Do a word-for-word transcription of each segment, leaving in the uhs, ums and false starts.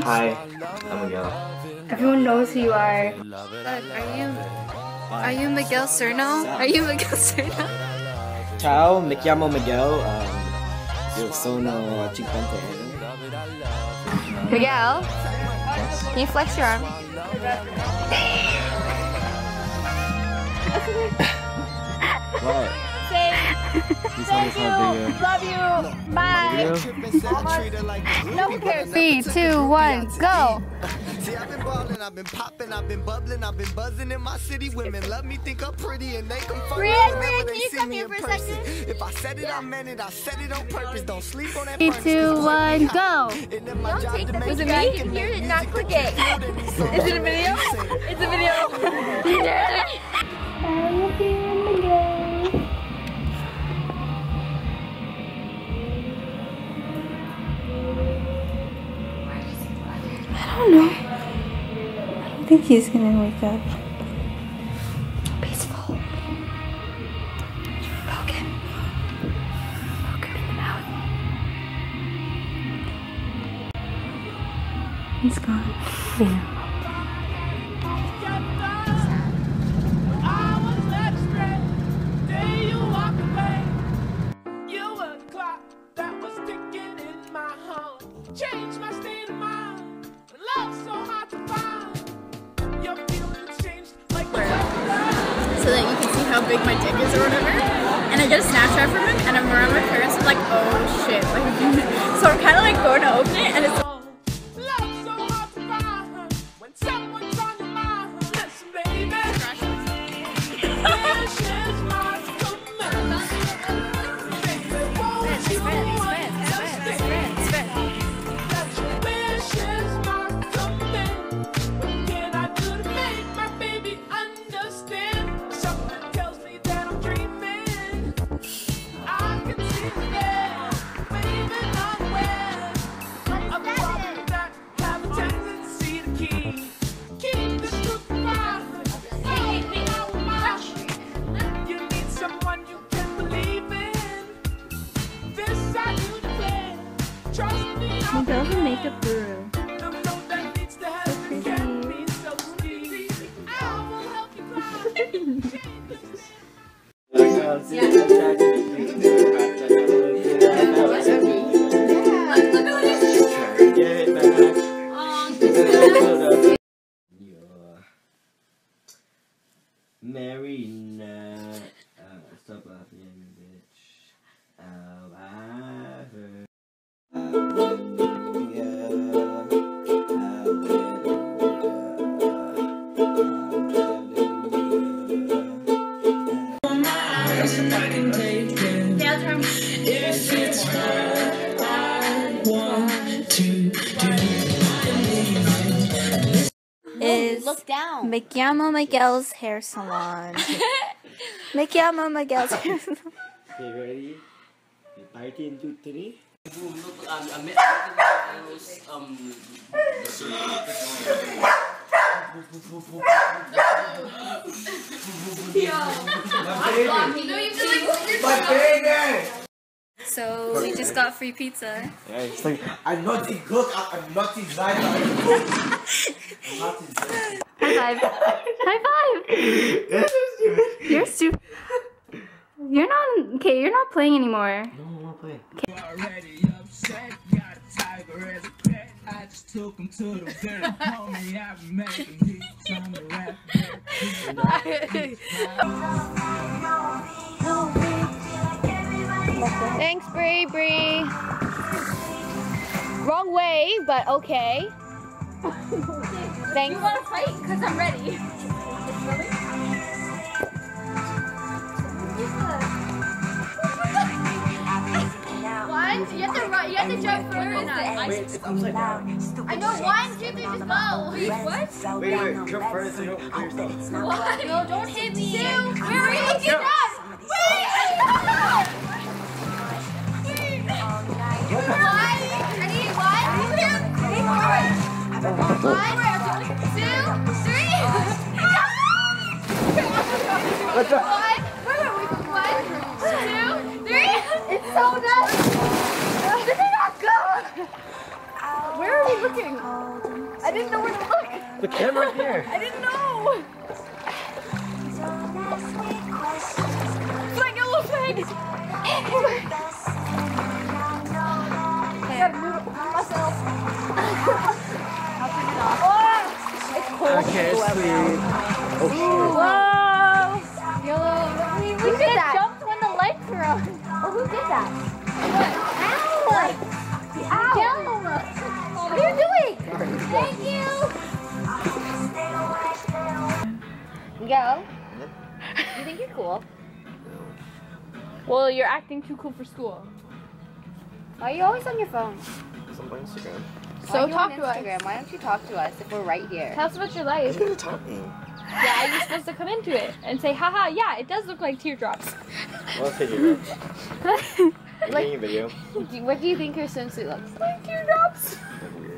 Hi, I'm Miguel. Everyone knows who you are. Are you, are you Miguel Cerno? Are you Miguel Cerno? Ciao, mi chiamo Miguel. Um, io sono cinquanta anni. Miguel, can you flex your arm? What? Say, thank you, love you, bye. No, who cares? Three, two, one, go. See, I've been ballin', I've been poppin', I've been bubbling, I've been buzzing in my city. Women love me, think I'm pretty, and they confirm it whenever they see me in person. If I said it, I meant it. I said it on purpose. Don't sleep on that. Three, two, one, go. Don't take the Was it me? Hear it, not click it. Is it a video? It's a video. I don't know. I don't think he's gonna wake up. Peaceful. Poke him. Poke him in the mouth. He's gone. Yeah. Change my state of mind. Love's so hard to find. Your feelings changed like the So that you can see how big my dick is or whatever. And I get a Snapchat from him and I'm around my parents and I'm like, oh shit. Like, so I'm kind of like going to open it and it's love's so hard to find. When someone's on your mind. Listen, baby. This is my commitment. Baby, won't you Miguel's a makeup guru. Mary, nah. Uh, stop laughing, bitch. Oh, I heard. Is look down. Me llamo Miguel's hair salon. Me llamo Miguel's hair salon. Okay, ready? Party in two, three. So we just got free pizza. Yeah, it's like, I'm not the cook, I'm not the driver, I'm cook. I'm not the driver. High five. High five. You're stupid. You're not, okay, you're not playing anymore. No, I'm not playing. Okay. I just took him to the vet. Homie, I've been making hits on the rap. Thanks, Bree, Bree. Wrong way, but okay. Thanks. You want to fight? Because I'm ready. One, you have to run, you have to jump further than us. Wait, it's upside down. I know, one, two, three, just go. Wait, what? Wait, wait, jump first so you don't hurt yourself. What? No, don't hit me. Two, where are you looking at? Wait! One, ready? One, two, one, two, three. What's up? One, where are we? One, two, three. It's so done. This is not good. Where are we looking? I didn't know where to look. The camera here. I didn't know. Flag, yellow flag. I gotta move myself. I'll turn it off. Oh, it's cold. I can't sleep. Oh shit. Whoa. Yellow. We, we Who did just that? jumped when the lights were on. Oh, who did that? Ow. Ow. What are you doing? Thank you. Miguel, you think you're cool? Well, you're acting too cool for school. Why are you always on your phone? It's on my Instagram. Why So are you talk on to us. Instagram? Why don't you talk to us if we're right here? Tell us about your life. You're talking. Yeah, you're supposed to come into it and say, haha, yeah, it does look like teardrops. Well, I'll take it. I'm taking a video. Do- What do you think your swimsuit looks like? Like teardrops. Weird.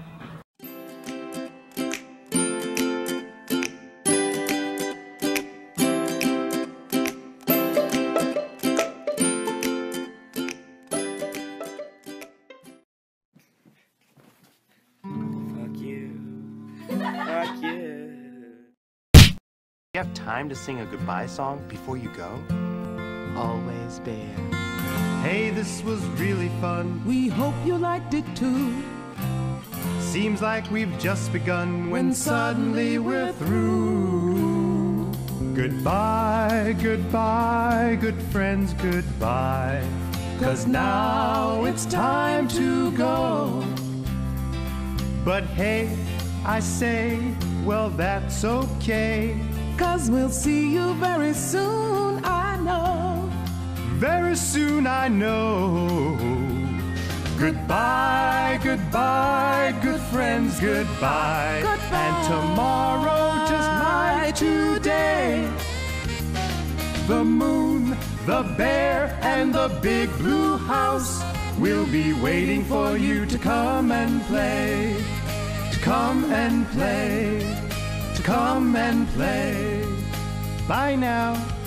Fuck you. Fuck you. You have time to sing a goodbye song before you go? Always bear. Hey, this was really fun. We hope you liked it too. Seems like we've just begun when suddenly we're through. Goodbye, goodbye, good friends, goodbye. 'Cause now it's time to go. But hey, I say, well, that's okay. 'Cause we'll see you very soon, I know. Very soon I know. Goodbye, goodbye, good friends, goodbye. Goodbye. And tomorrow just like today. The moon, the bear, and the big blue house will be waiting for you to come and play. To come and play. To come and play. Bye now.